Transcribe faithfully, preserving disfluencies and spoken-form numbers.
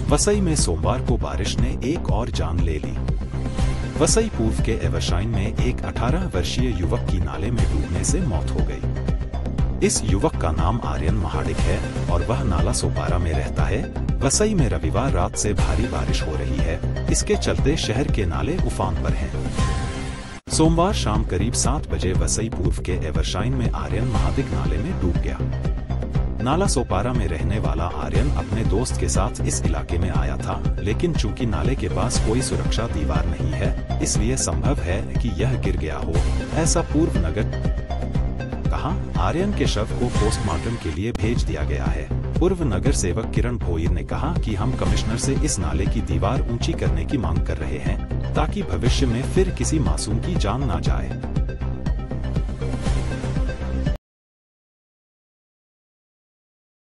वसई में सोमवार को बारिश ने एक और जान ले ली। वसई पूर्व के एवरशाइन में एक अठारह वर्षीय युवक की नाले में डूबने से मौत हो गई। इस युवक का नाम आर्यन महाडिक है और वह नाला सोपारा में रहता है। वसई में रविवार रात से भारी बारिश हो रही है, इसके चलते शहर के नाले उफान पर हैं। सोमवार शाम करीब सात बजे वसई पूर्व के एवरशाइन में आर्यन महाडिक नाले में डूब गया। नाला सोपारा में रहने वाला आर्यन अपने दोस्त के साथ इस इलाके में आया था, लेकिन चूंकि नाले के पास कोई सुरक्षा दीवार नहीं है, इसलिए संभव है कि यह गिर गया हो, ऐसा पूर्व नगर कहा। आर्यन के शव को पोस्टमार्टम के लिए भेज दिया गया है। पूर्व नगर सेवक किरण भोईर ने कहा कि हम कमिश्नर से इस नाले की दीवार ऊंची करने की मांग कर रहे हैं, ताकि भविष्य में फिर किसी मासूम की जान ना जाए।